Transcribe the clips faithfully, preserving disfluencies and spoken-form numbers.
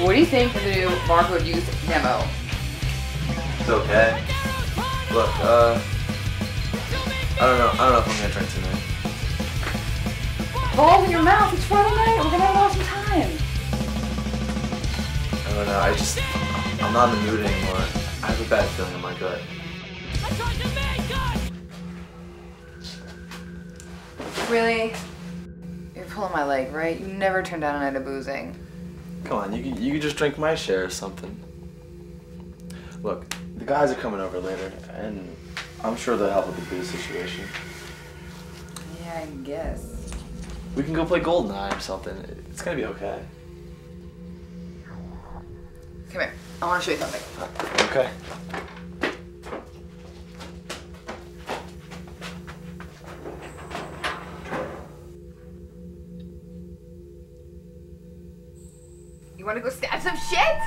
What do you think of the new barcode use demo? It's okay. Look, uh, I don't know. I don't know if I'm gonna drink tonight. Balls in your mouth. It's Friday night. We're gonna have awesome time. I don't know. I just, I'm not in the mood anymore. I have a bad feeling in my gut. Really? You're pulling my leg, right? You never turn down a night of boozing. Come on, you could, you could just drink my share or something. Look, the guys are coming over later, and I'm sure they'll help with the booze situation. Yeah, I guess. We can go play Goldeneye or something. It's gonna be okay. Come here. I want to show you something. Okay. You want to go stab some shit?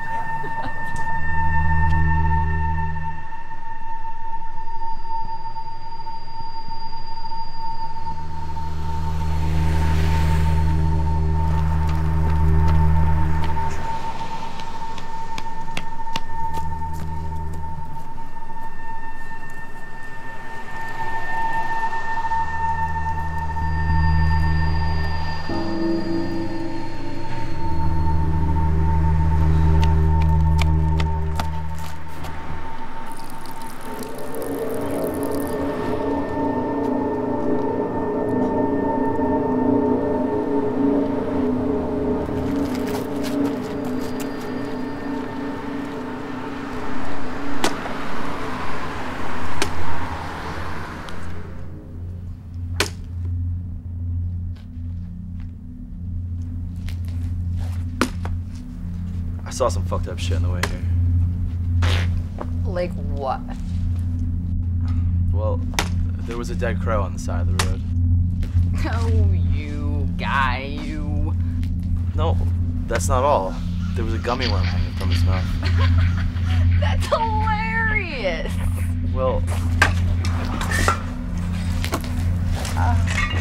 I saw some fucked up shit on the way here. Like what? Well, there was a dead crow on the side of the road. Oh, you guy, you. No, that's not all. There was a gummy worm hanging from his mouth. That's hilarious. Well... Uh.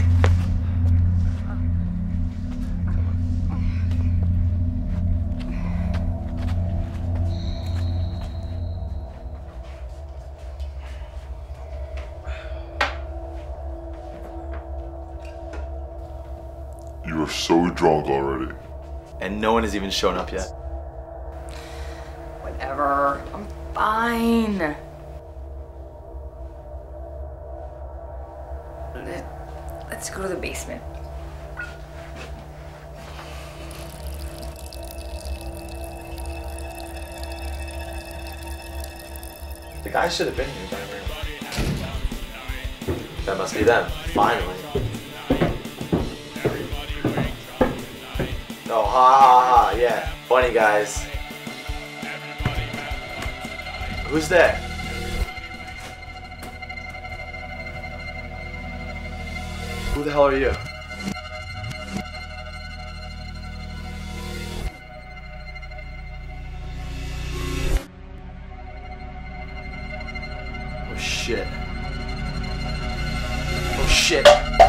You are so drunk already. And no one has even shown up yet. Whatever. I'm fine. Let's go to the basement. The guy should have been here by now. That must be them, finally. Oh, ha ha ha, yeah. Funny guys. Who's there? Who the hell are you? Oh shit. Oh shit.